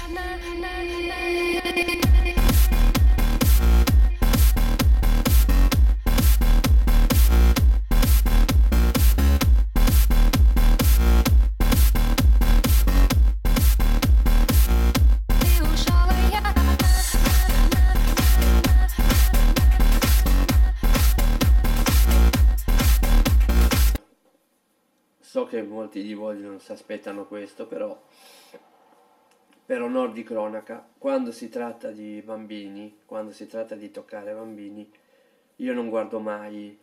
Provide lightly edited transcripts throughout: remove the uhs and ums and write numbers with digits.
So che molti di voi non si aspettano questo, però per onor di cronaca, quando si tratta di bambini, quando si tratta di toccare bambini, io non guardo mai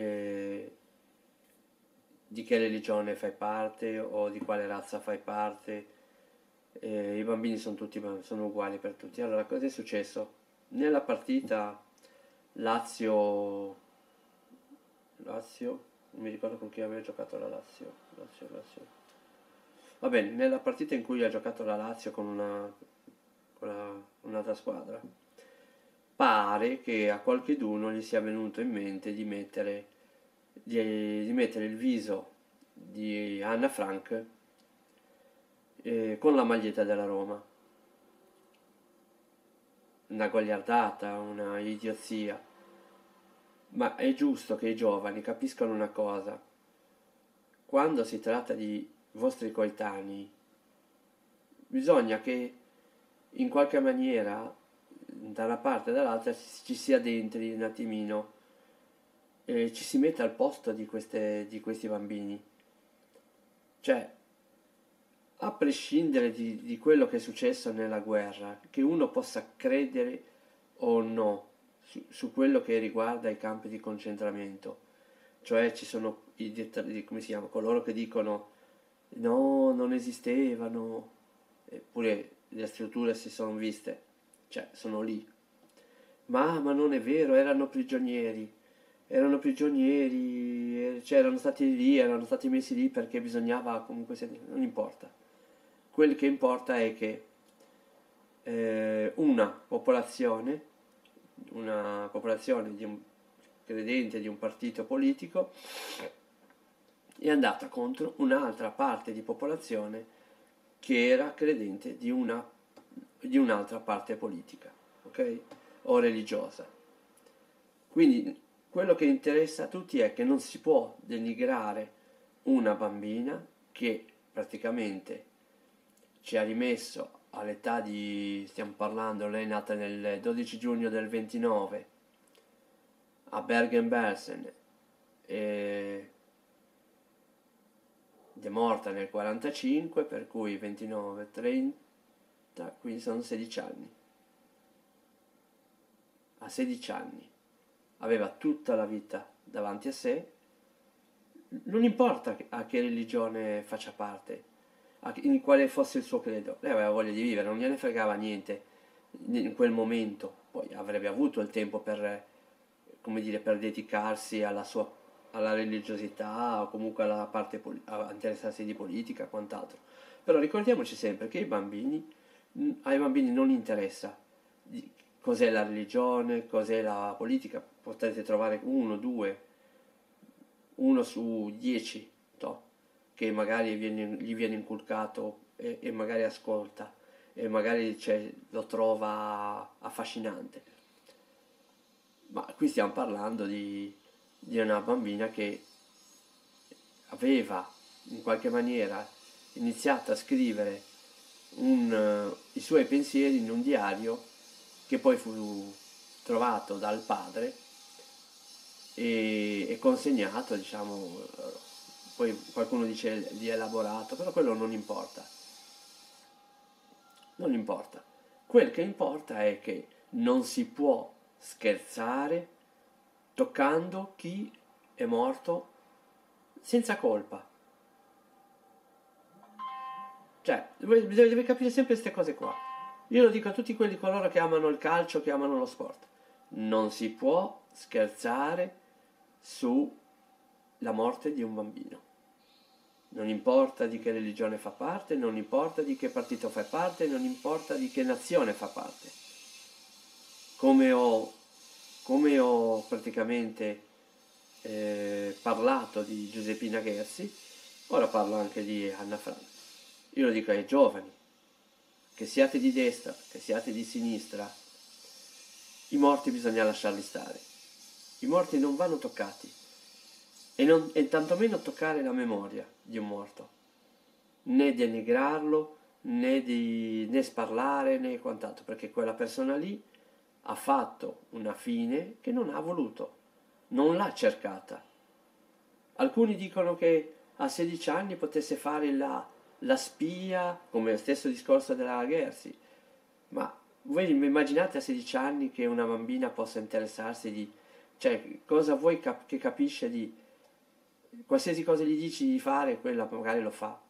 di che religione fai parte o di quale razza fai parte. I bambini sono tutti sono uguali per tutti. Allora, cosa è successo? Nella partita Lazio, Lazio, non mi ricordo con chi aveva giocato la Lazio. Lazio. Va bene, nella partita in cui ha giocato la Lazio con un'altra squadra, pare che a qualcheduno gli sia venuto in mente di mettere il viso di Anna Frank con la maglietta della Roma. Una goliardata, una idiozia. Ma è giusto che i giovani capiscano una cosa. Quando si tratta di vostri coetanei, bisogna che in qualche maniera, da una parte e dall'altra, ci si addentri un attimino e ci si metta al posto di questi bambini. Cioè, a prescindere di quello che è successo nella guerra, che uno possa credere o no su quello che riguarda i campi di concentramento, cioè ci sono come si chiama, coloro che dicono no, non esistevano, eppure le strutture si sono viste, cioè sono lì. Ma non è vero, erano prigionieri, cioè erano stati lì, erano stati messi lì perché bisognava comunque, non importa. Quel che importa è che una popolazione di un credente di un partito politico è andata contro un'altra parte di popolazione che era credente di un'altra parte politica, ok? O religiosa. Quindi quello che interessa a tutti è che non si può denigrare una bambina che praticamente ci ha rimesso all'età stiamo parlando, lei è nata nel 12 giugno del 29 a Bergen-Belsen ed è morta nel 45, per cui 29, 30, quindi sono 16 anni. A 16 anni aveva tutta la vita davanti a sé, non importa a che religione faccia parte, in quale fosse il suo credo, lei aveva voglia di vivere, non gliene fregava niente in quel momento, poi avrebbe avuto il tempo per, come dire, per dedicarsi alla religiosità o comunque alla parte a interessarsi di politica, quant'altro. Però ricordiamoci sempre che ai bambini non interessa cos'è la religione, cos'è la politica, potete trovare uno su 10, che magari gli viene inculcato e magari ascolta e magari lo trova affascinante. Ma qui stiamo parlando di una bambina che aveva in qualche maniera iniziato a scrivere i suoi pensieri in un diario che poi fu trovato dal padre e consegnato, diciamo, poi qualcuno dice di elaborato, però quello non importa. Non importa. Quel che importa è che non si può scherzare toccando chi è morto senza colpa. Cioè, deve capire sempre queste cose qua. Io lo dico a tutti coloro che amano il calcio, che amano lo sport. Non si può scherzare sulla morte di un bambino. Non importa di che religione fa parte, non importa di che partito fa parte, non importa di che nazione fa parte. Come ho praticamente parlato di Giuseppina Gersi, ora parlo anche di Anna Frank. Io lo dico ai giovani. che siate di destra, che siate di sinistra, i morti bisogna lasciarli stare. I morti non vanno toccati e tantomeno toccare la memoria di un morto, né denigrarlo, né sparlare, né quant'altro, perché quella persona lì ha fatto una fine che non ha voluto, non l'ha cercata. Alcuni dicono che a 16 anni potesse fare la spia, come lo stesso discorso della Gersi, ma voi immaginate a 16 anni che una bambina possa interessarsi di... cioè, cosa vuoi che capisce di... qualsiasi cosa gli dici di fare, quella magari lo fa.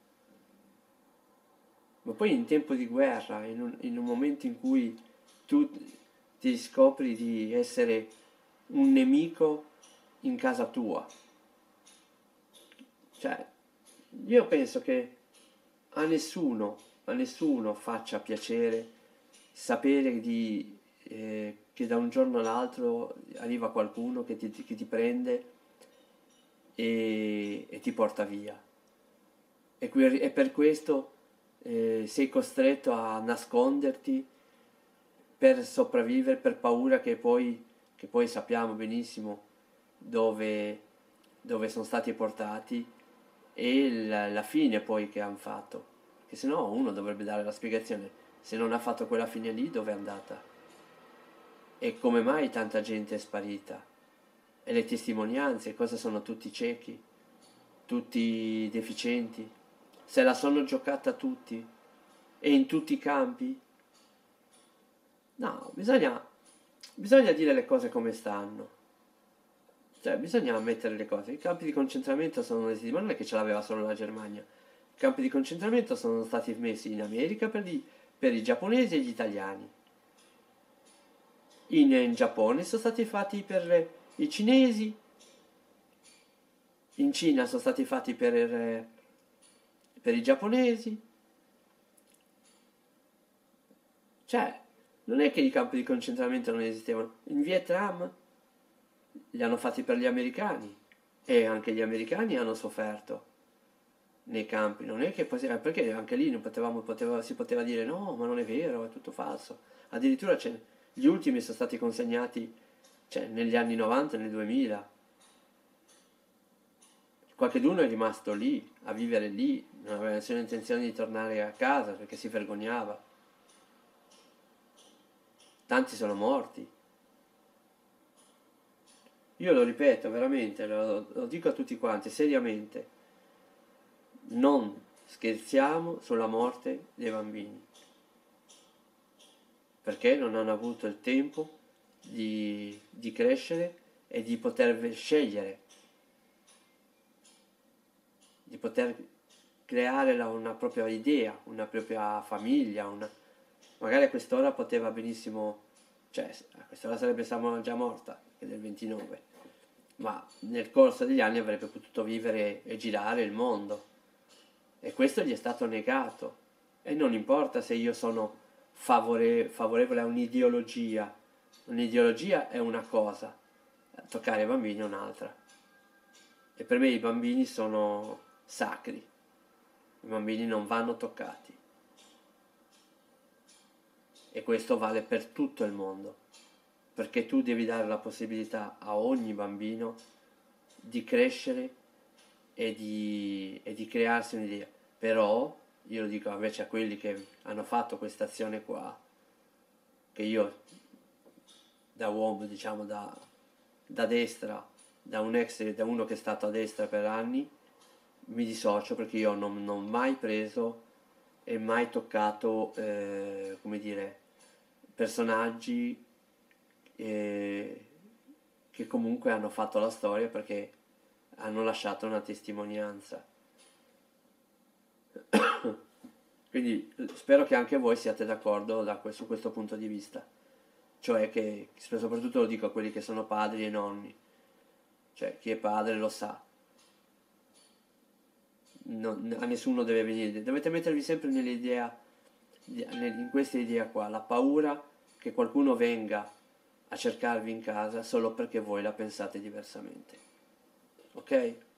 Ma poi in tempo di guerra, in un momento in cui tu ti scopri di essere un nemico in casa tua, cioè, io penso che a nessuno faccia piacere sapere che da un giorno all'altro arriva qualcuno che ti prende e ti porta via. E per questo sei costretto a nasconderti per sopravvivere, per paura che poi sappiamo benissimo dove sono stati portati e la fine poi che hanno fatto. Che se no uno dovrebbe dare la spiegazione. Se non ha fatto quella fine lì, dove è andata? E come mai tanta gente è sparita? E le testimonianze, cosa sono tutti ciechi? Tutti deficienti? Se la sono giocata tutti? E in tutti i campi? No, bisogna dire le cose come stanno. Cioè, bisogna mettere le cose. I campi di concentramento sono esistiti, ma non è che ce l'aveva solo la Germania. I campi di concentramento sono stati messi in America per i giapponesi e gli italiani. In Giappone sono stati fatti per i cinesi, in Cina sono stati fatti per i giapponesi. Cioè, non è che i campi di concentramento non esistevano. In Vietnam li hanno fatti per gli americani e anche gli americani hanno sofferto nei campi. Non è che perché anche lì non si poteva dire no, ma non è vero, è tutto falso. Addirittura gli ultimi sono stati consegnati, cioè, negli anni 90 e nel 2000. Qualcheduno è rimasto lì, a vivere lì, non aveva nessuna intenzione di tornare a casa perché si vergognava. Tanti sono morti. Io lo ripeto veramente, lo dico a tutti quanti, seriamente, non scherziamo sulla morte dei bambini, perché non hanno avuto il tempo di crescere e di poter scegliere, di poter creare una propria idea, una propria famiglia, magari a quest'ora poteva benissimo, cioè a quest'ora sarebbe stata già morta, che è del 29, ma nel corso degli anni avrebbe potuto vivere e girare il mondo. E questo gli è stato negato. E non importa se io sono favorevole a un'ideologia. Un'ideologia è una cosa, toccare i bambini è un'altra. E per me i bambini sono sacri. I bambini non vanno toccati. E questo vale per tutto il mondo. Perché tu devi dare la possibilità a ogni bambino di crescere e di crearsi un'idea. Però io lo dico invece a quelli che hanno fatto questa azione qua, che io da uomo, diciamo da destra, da uno che è stato a destra per anni, mi dissocio, perché io non ho mai preso e mai toccato, come dire, personaggi che comunque hanno fatto la storia, perché hanno lasciato una testimonianza. Quindi spero che anche voi siate d'accordo su questo punto di vista, cioè che soprattutto lo dico a quelli che sono padri e nonni, cioè chi è padre lo sa, a nessuno deve venire, dovete mettervi sempre nell'idea, in questa idea qua, la paura che qualcuno venga a cercarvi in casa solo perché voi la pensate diversamente, ok?